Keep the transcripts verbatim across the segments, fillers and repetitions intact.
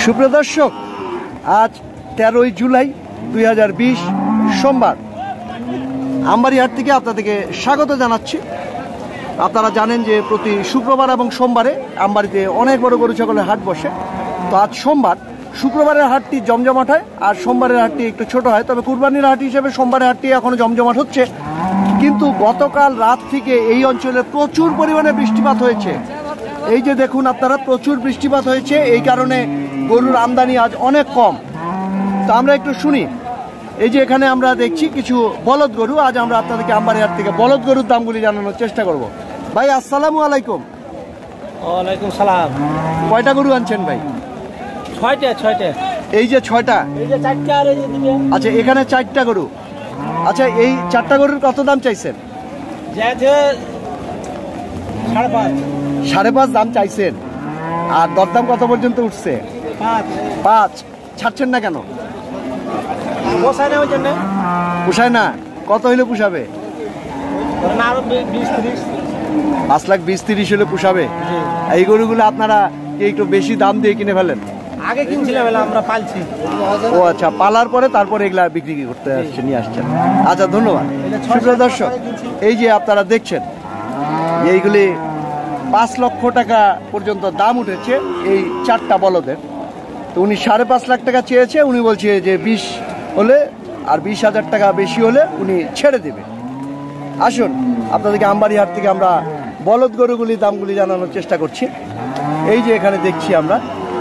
সুপ্রিয় দর্শক, আজ তেরোই জুলাই দুই হাজার বিশ সোমবার আমবাড়ি হাট থেকে আপনাদেরকে স্বাগত জানাচ্ছি। আপনারা জানেন যে প্রতি শুক্রবার এবং সোমবারে আমবাড়িতে অনেক বড় গরু ছাগলের হাট বসে। তো আজ সোমবার, শুক্রবারের হাটটি জমজমাট হয় আর সোমবারের হাটটি একটু ছোট হয়। তবে কুরবানির হাট হিসেবে সোমবারের হাটটি এখনও জমজমাট হচ্ছে। কিন্তু গতকাল রাত থেকে এই অঞ্চলে প্রচুর পরিমাণে বৃষ্টিপাত হয়েছে। এই যে দেখুন আপনারা, প্রচুর বৃষ্টিপাত হয়েছে, এই কারণে গরুর আমদানি আজ অনেক কম। তো আমরা একটু শুনি। এই যে এখানে আমরা দেখছি কিছু বলদ গরু। আজ আমরা আপনাদেরকে আমবাড়ি হাট থেকে বলদ গরুর দামগুলি জানানোর চেষ্টা করব। ভাই আসসালামু আলাইকুম। ওয়ালাইকুম সালাম। কয়টা গরু আনছেন ভাই? ছয়টা ছয়টা এই যে ছয়টা, এই যে চারটা আর এই যে দুটো। আচ্ছা এখানে চারটা গরু। আচ্ছা এই চারটা গরুর কত দাম চাইছেন? যেতে সাড়ে পাঁচ সাড়ে পাঁচ দাম চাইছেন। আর দরদাম কত পর্যন্ত উঠছে? পাঁচ পাঁচ। ছাড়ছেন না কেন? পোষায় না ওই জন্য। পুষায় না? কত হইলে পুষাবে? ধরেন আরো বিশ ত্রিশ। পাঁচ লাখ বিশ তিরিশ হলে পুষাবে। এই গরুগুলো আপনারা কি একটু বেশি দাম দিয়ে কিনে ফেলেন? আগে কিনছিলাম, আমরা পালছি। ও আচ্ছা, পালার পরে তারপরে এগুলা বিক্রি করতে আসছে, নিয়ে আসছেন। আচ্ছা ধন্যবাদ। সুপ্রিয় দর্শক, এই যে আপনারা দেখছেন এইগুলি পাঁচ লক্ষ টাকা পর্যন্ত দাম উঠেছে এই চারটা বলদের। তো উনি সাড়ে পাঁচ লাখ টাকা চেয়েছে। উনি বলছে যে বিশ হলে আর বিশ হাজার টাকা বেশি হলে উনি ছেড়ে দেবে। আসুন আপনাদেরকে আমবাড়ি হাট থেকে আমরা বলদ গরুগুলির দামগুলি জানানোর চেষ্টা করছি। এই যে এখানে দেখছি আমরা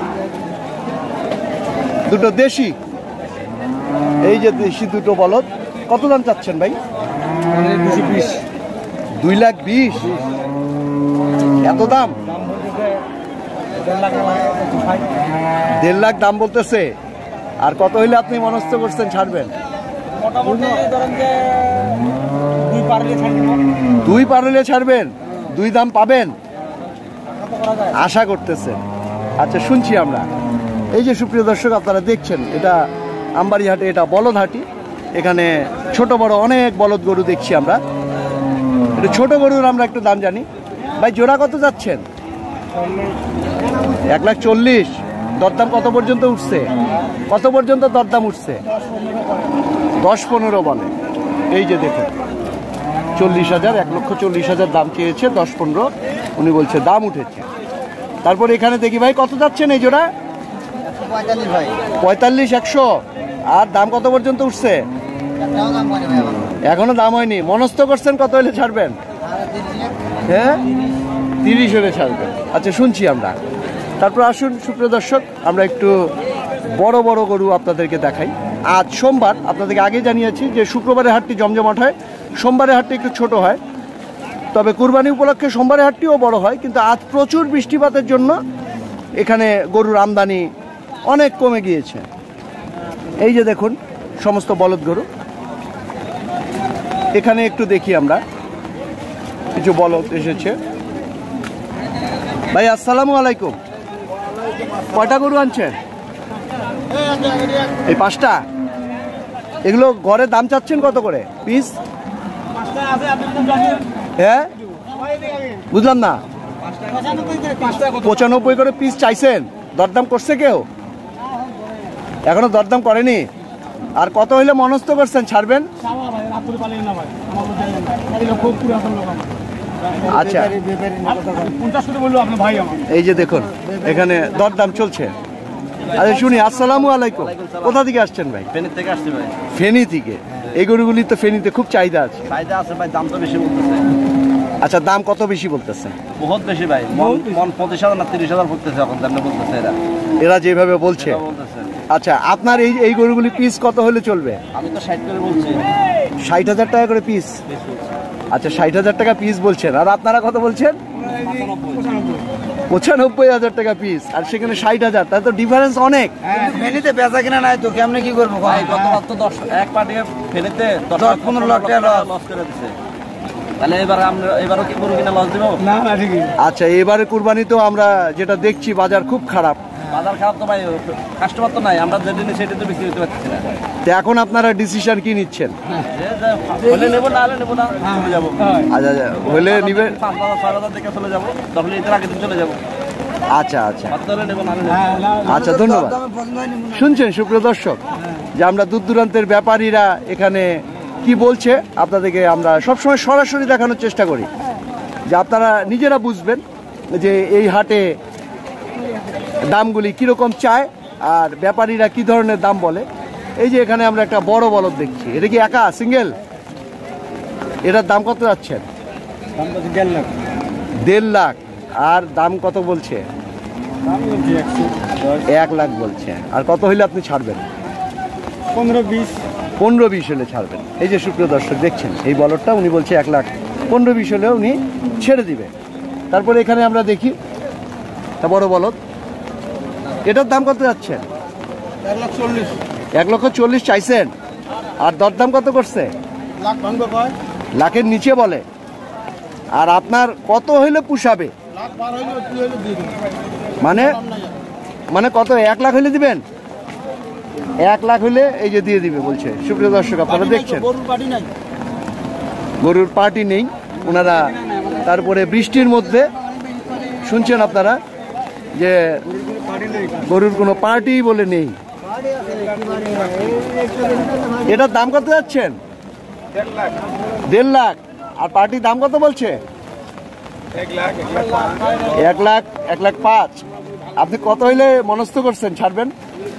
দুটো দেশি, এই যে দেশি দুটো বলদ। কত দাম চাচ্ছেন ভাই? বিশ। দুই লাখ বিশ? এত দাম? দেড় লাখ দাম বলতেছে। আর কত হইলে আপনি মনস্থ করছেন ছাড়বেন? মোটামুটি ধরেন যে দুই পারলে ছাড়বো। দুই পার হইলে ছাড়বেন? দুই দাম পাবেন আশা করতেছেন? আচ্ছা শুনছি আমরা। এই যে সুপ্রিয় দর্শক, আপনারা দেখছেন এটা আমবাড়ি হাটে, এটা বলদ হাটি। এখানে ছোট বড় অনেক বলদ গরু দেখছি আমরা। এটা ছোট গরুর আমরা একটু দাম জানি। ভাই জোড়া কত যাচ্ছেন? এক লাখ চল্লিশ। দরদাম কত পর্যন্ত উঠছে? কত পর্যন্ত দরদাম উঠছে? দশ পনেরো বলে। এই যে দেখুন, চল্লিশ হাজার, এক লক্ষ চল্লিশ হাজার দাম চেয়েছে, দশ পনেরো উনি বলছে দাম উঠেছে। তারপরে এখানে দেখি ভাই কত যাচ্ছেন এই জোড়া? পঁয়তাল্লিশ ভাই। পঁয়তাল্লিশ, একশো। আর দাম কত পর্যন্ত উঠছে? এখনো দাম হয়নি। মনস্থ করছেন কত হলে ছাড়বেন? হ্যাঁ, তিরিশ হলে ছাড়বেন। আচ্ছা শুনছি আমরা। তারপর আসুন সুপ্রিয় দর্শক, আমরা একটু বড় বড় গরু আপনাদেরকে দেখাই। আজ সোমবার, আপনাদেরকে আগে জানিয়েছি যে শুক্রবারের হাটটি জমজমাট হয়, সোমবারের হাটটি একটু ছোট হয়। তবে কুরবানি উপলক্ষে সোমবারের হাটটিও বড় হয়। কিন্তু আজ প্রচুর বৃষ্টিপাতের জন্য এখানে গরুর আমদানি অনেক কমে গিয়েছে। এই যে দেখুন সমস্ত বলদ গরু। এখানে একটু দেখি আমরা, কিছু বলদ এসেছে। ভাই আসসালামু আলাইকুম। কয়টা গরু আনছেন? এই পাঁচটা। এগুলো ঘরে দাম চাচ্ছেন কত করে পিস? হ্যাঁ বুঝলাম না। পঁচানব্বই করে পিস চাইছেন? দরদাম করছে কেউ? এখনো দরদাম করেনি। আর কত হইলে মনস্থ করছেন ছাড়বেন? আচ্ছা এই যে দেখুন এখানে দরদাম চলছে। আরে শুনি। আসসালামু আলাইকুম। কোথা থেকে আসছেন ভাই? ফেনী থেকে আসছি ভাই। ফেনী থেকে? এই গরুগুলি তো ফেনীতে খুব চাহিদা আছে। চাহিদা আছে ভাই, দাম তো বেশি বলতেছে। আচ্ছা দাম কত বেশি বলতেছে? বহুত বেশি ভাই। মন মন পঁচিশ হাজার না তিরিশ হাজার বলতেছে এখন, দাম বলতেছে এরা এরা যেভাবে বলছে। বলতেছে। আচ্ছা আপনার এই এই গরুগুলি পিস কত হলে চলবে? আমি তো ষাট করে বলছি। ষাট হাজার টাকা করে পিস? আচ্ছা ষাট হাজার টাকা পিস বলছেন। আর আপনারা কত বলছেন? পঁচানব্বই হাজার টাকা পিস। আর সেখানে ষাট হাজার, তাহলে তো ডিফারেন্স অনেক। ফেনীতে বেচা কিনা নাই তো কেমনে কি করবো? ভাই গতবার তো দশ এক পার্টিকে ফেনীতে দশ দশ পনেরো লাখ টাকা লস করে দিচ্ছে। তাহলে এবার আমরা এবারও কি গরু কিনা লস দিব? না না ঠিকই। আচ্ছা এবারে কুরবানি তো আমরা যেটা দেখছি বাজার খুব খারাপ। বাজার খারাপ তো ভাই, কাস্টমার তো নাই। আমরা যেটা নিই সেটা তো বিক্রি করতে পারছি না। তো এখন আপনারা ডিসিশন কি নিচ্ছেন? হলে নেবো, না হলে নেবো না, চলে যাবো। আচ্ছা হলে নিবেন? পাঁচ হাজার ছয় হাজার থেকে চলে যাবো, তখন ঈদের আগের দিন চলে যাবো। আচ্ছা আচ্ছা বাচ্চা হলে নেবো, নাহলে নেবো হ্যাঁ, না। না, আচ্ছা, আমাদের ধন্যবাদ। দরদামে পছন্দ হয়নি মনে হয়। শুনছেন সুপ্রিয় দর্শক যে আমরা দূর দূরান্তের ব্যাপারীরা এখানে কি বলছে আপনাদেরকে আমরা সবসময় সরাসরি দেখানোর চেষ্টা করি, যে আপনারা নিজেরা বুঝবেন যে এই হাটে দামগুলি কীরকম চায় আর ব্যাপারীরা কি ধরনের দাম বলে। এই যে এখানে আমরা একটা বড় বলদ দেখছি, এটা কি একা সিঙ্গেল? এটার দাম কত যাচ্ছেন? দাম বলছি দেড় লাখ। দেড় লাখ। আর দাম কত বলছে? দাম বলছি একশো দশ, এক লাখ বলছে। আর কত হইলে আপনি ছাড়বেন? পনেরো বিশ। পনেরো বিশ হলে ছাড়বেন। এই যে সুপ্রিয় দর্শক দেখছেন এই বলরটা, উনি বলছে এক লাখ পনেরো বিশ হলে উনি ছেড়ে দিবে। তারপরে এখানে আমরা দেখি তা বড় বলদ, এটার দাম কত যাচ্ছেন? এক লাখ চল্লিশ। এক লক্ষ চল্লিশ চাইছেন। আর দরদাম কত করছে? লাখ ভাঙবে কয়? লাখের নিচে বলে। আর আপনার কত হইলে পুষাবে? লাখ পার হইলে তুই হইলে দিয়ে দেবো। মানে মানে কত? এক লাখ হইলে দিবেন? এক লাখ হইলে এই যে দিয়ে দিবে বলছে। সুপ্রিয় দর্শক আপনারা দেখছেন গরুর বাড়ি নাই। গরুর পার্টি নেই ওনারা। তারপরে বৃষ্টির মধ্যে শুনছেন আপনারা যে গরুর কোনো পার্টি বলে নেই। এটার দাম কত যাচ্ছেন? দেড় লাখ। আর পার্টির দাম কত বলছে? এক লাখ এক লাখ পাঁচ। আপনি কত হইলে মনস্থ করছেন ছাড়বেন?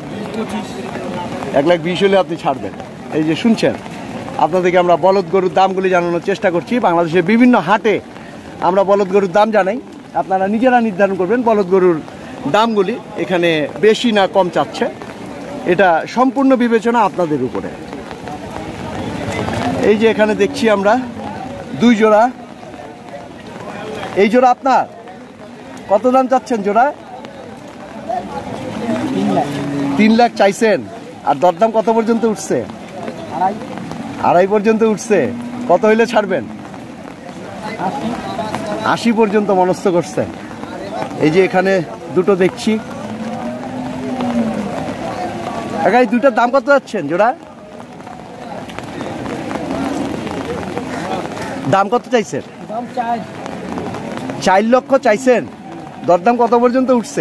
এক লাখ বিশ হলে আপনি ছাড়বেন। এই যে শুনছেন আপনাদেরকে আমরা বলদ গরুর দামগুলি জানানোর চেষ্টা করছি। বাংলাদেশের বিভিন্ন হাটে আমরা বলদ গরুর দাম জানাই, আপনারা নিজেরা নির্ধারণ করবেন বলদ গরুর দামগুলি এখানে বেশি না কম চাচ্ছে, এটা সম্পূর্ণ বিবেচনা আপনাদের উপরে। এই যে এখানে দেখছি আমরা দুই জোড়া, এই জোড়া আপনার কত দাম চাচ্ছেন জোড়া? তিন লাখ। তিন লাখ চাইছেন। আর দরদাম কত পর্যন্ত উঠছে? আড়াই। আড়াই পর্যন্ত উঠছে। কত হইলে ছাড়বেন? আশি। আশি পর্যন্ত মনস্থ করছেন। এই যে এখানে দুটো দেখছি, একা এই দুটার দাম কত যাচ্ছেন জোড়া? দাম কত চাইছেন? দাম চাই চার লক্ষ চাইছেন। দরদাম কত পর্যন্ত উঠছে?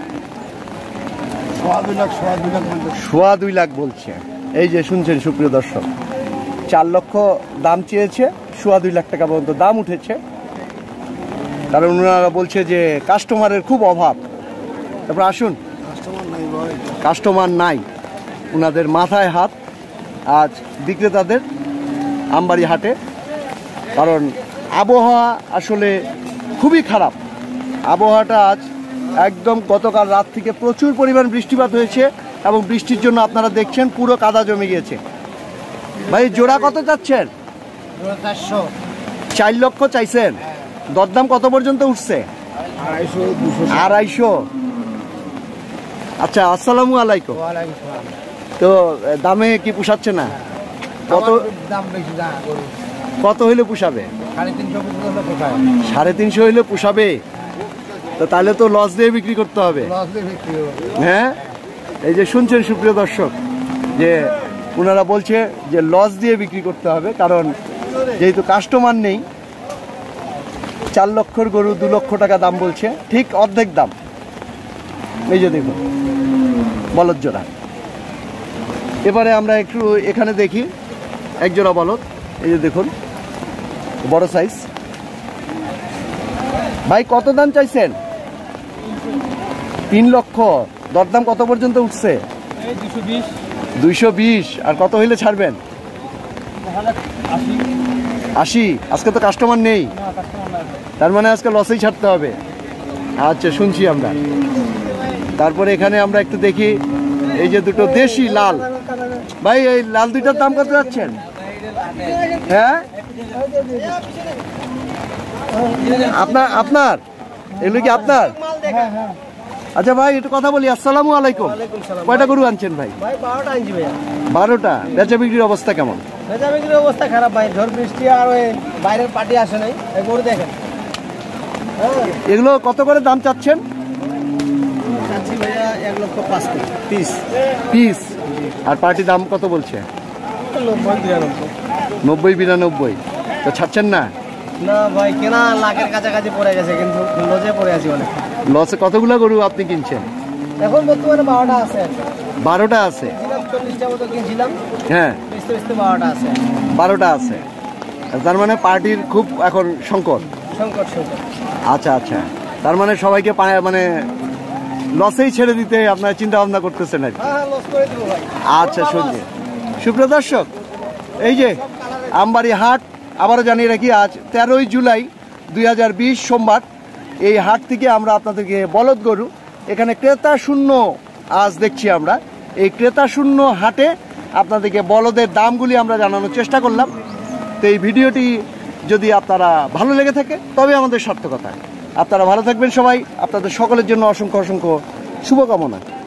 সোয়া দুই লাখ। সোয়া দুই লাখ বলতে সোয়া দুই লাখ বলছে। এই যে শুনছেন সুপ্রিয় দর্শক, চার লক্ষ দাম চেয়েছে, সোয়া দুই লাখ টাকা পর্যন্ত দাম উঠেছে। কারণ ওনারা বলছে যে কাস্টমারের খুব অভাব। তারপর আসুন, কাস্টমার নাই ভাই। কাস্টমার নাই, ওনাদের মাথায় হাত আজ বিক্রেতাদের আমবাড়ি হাটে। কারণ আবহাওয়া আসলে খুবই খারাপ। আবহাওয়াটা আজ একদম গতকাল রাত থেকে প্রচুর পরিমাণ বৃষ্টিপাত হয়েছে এবং বৃষ্টির জন্য আপনারা দেখছেন পুরো কাদা জমে গিয়েছে। ভাই জোড়া কত চাচ্ছেন? চারশো। চার লক্ষ চাইছেন। দরদাম কত পর্যন্ত উঠছে? আড়াইশো দুশো। আড়াইশো। আচ্ছা, আসসালামু আলাইকুম। তো দামে কি পুষাচ্ছে না? কত দাম বেশি না গরু। কত হইলে পুষাবে? সাড়ে তিনশো পর্যন্ত কোথায়? সাড়ে তিনশো হইলে পুষাবে। তো তাহলে তো লস দিয়ে বিক্রি করতে হবে। লস দিয়ে বিক্রি হবে। হ্যাঁ, এই যে শুনছেন সুপ্রিয় দর্শক যে ওনারা বলছে যে লস দিয়ে বিক্রি করতে হবে, কারণ যেহেতু কাস্টমার নেই। চার লক্ষর গরু দু লক্ষ টাকা দাম বলছে, ঠিক অর্ধেক দাম। এই যে দেখুন বলদ জোড়া। এবারে আমরা একটু এখানে দেখি এক জোড়া বলদ। এই যে দেখুন বড় সাইজ। ভাই কত দাম চাইছেন? তিন লক্ষ। দরদাম কত পর্যন্ত উঠছে? এই দুশো বিশ। দুইশো বিশ। আর কত হইলে ছাড়বেন? আশি। আশি। আজকে তো কাস্টমার নেই, না কাস্টমার নাই। তার মানে আজকে লসেই ছাড়তে হবে। আচ্ছা, শুনছি আমরা। তারপরে এখানে আমরা একটু দেখি এই যে দুটো দেশি লাল। ভাই এই লাল দুইটার দাম কত যাচ্ছেন? হ্যাঁ, আপনার আপনার এগুলো কি আপনার? হ্যাঁ হ্যাঁ। আচ্ছা ভাই একটু কথা বলি। আসসালামু আলাইকুম। কয়টা গরু আনছেন ভাই? ভাই বারোটা আনছি ভাইয়া। বারোটা। বেচা বিক্রির অবস্থা কেমন? বেচা বিক্রির অবস্থা খারাপ ভাই, ঝড় বৃষ্টি আর ওই বাইরের পার্টি আসে নাই। এই গরু দেখেন। হ্যাঁ এগুলো কত করে দাম চাচ্ছেন? চাচ্ছি ভাইয়া এক লক্ষ পাঁচ পিস। পিস। আর পার্টি দাম কত বলছে? নব্বই বিরানব্বই। নব্বই বিরানব্বই। তো ছাড়ছেন না? না ভাই কেনা লাখের কাছাকাছি পড়ে গেছে, কিন্তু লজে পড়ে আছি অনেক। লসে কতগুলো গরু আপনি কিনছেন? এখন বর্তমানে বারোটা আছে। বারোটা আছে? চল্লিশটা মতো কিনছিলাম, হ্যাঁ, বেচতে বেচতে বারোটা আছে। বারোটা আছে, তার মানে পার্টির খুব এখন সংকট। সংকট সংকট। আচ্ছা আচ্ছা, তার মানে সবাইকে পা- মানে লসেই ছেড়ে দিতে আপনার চিন্তা ভাবনা করতেছেন আর কি। হ্যাঁ হ্যাঁ, লস করে দিব ভাই। আচ্ছা শুনছি। সুপ্রিয় দর্শক, এই যে আমবাড়ি হাট, আবারও জানিয়ে রাখি আজ তেরোই জুলাই দুই হাজার বিশ সোমবার। এই হাট থেকে আমরা আপনাদেরকে বলদ গরু, এখানে ক্রেতা শূন্য আজ দেখছি আমরা। এই ক্রেতা শূন্য হাটে আপনাদেরকে বলদের দামগুলি আমরা জানানোর চেষ্টা করলাম। তো এই ভিডিওটি যদি আপনারা ভালো লেগে থাকে তবে আমাদের সার্থকতা। আপনারা ভালো থাকবেন সবাই, আপনাদের সকলের জন্য অসংখ্য অসংখ্য শুভকামনা।